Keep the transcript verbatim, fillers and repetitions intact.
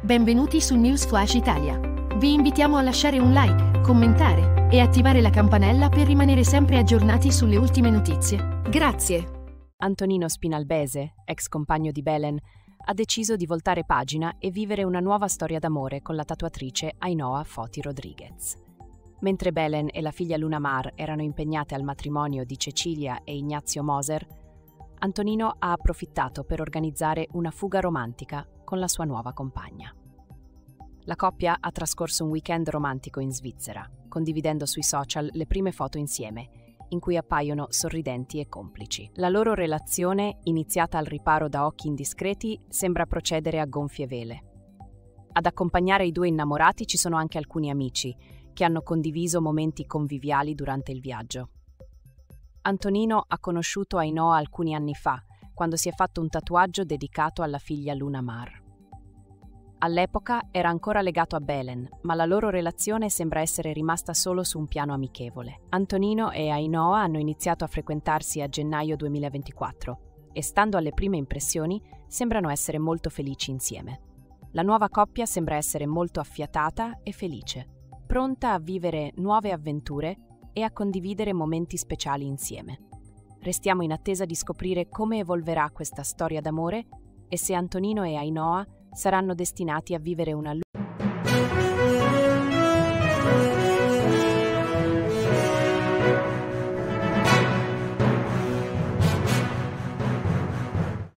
Benvenuti su News Flash Italia. Vi invitiamo a lasciare un like, commentare e attivare la campanella per rimanere sempre aggiornati sulle ultime notizie. Grazie. Antonino Spinalbese, ex compagno di Belen, ha deciso di voltare pagina e vivere una nuova storia d'amore con la tatuatrice Ainhoa Foti Rodriguez. Mentre Belen e la figlia Luna Mar erano impegnate al matrimonio di Cecilia e Ignazio Moser, Antonino ha approfittato per organizzare una fuga romantica con la sua nuova compagna. La coppia ha trascorso un weekend romantico in Svizzera, condividendo sui social le prime foto insieme, in cui appaiono sorridenti e complici. La loro relazione, iniziata al riparo da occhi indiscreti, sembra procedere a gonfie vele. Ad accompagnare i due innamorati ci sono anche alcuni amici, che hanno condiviso momenti conviviali durante il viaggio. Antonino ha conosciuto Ainhoa alcuni anni fa, quando si è fatto un tatuaggio dedicato alla figlia Luna Mar. All'epoca era ancora legato a Belen, ma la loro relazione sembra essere rimasta solo su un piano amichevole. Antonino e Ainhoa hanno iniziato a frequentarsi a gennaio duemilaventiquattro e, stando alle prime impressioni, sembrano essere molto felici insieme. La nuova coppia sembra essere molto affiatata e felice, pronta a vivere nuove avventure e a condividere momenti speciali insieme. Restiamo in attesa di scoprire come evolverà questa storia d'amore e se Antonino e Ainhoa saranno destinati a vivere una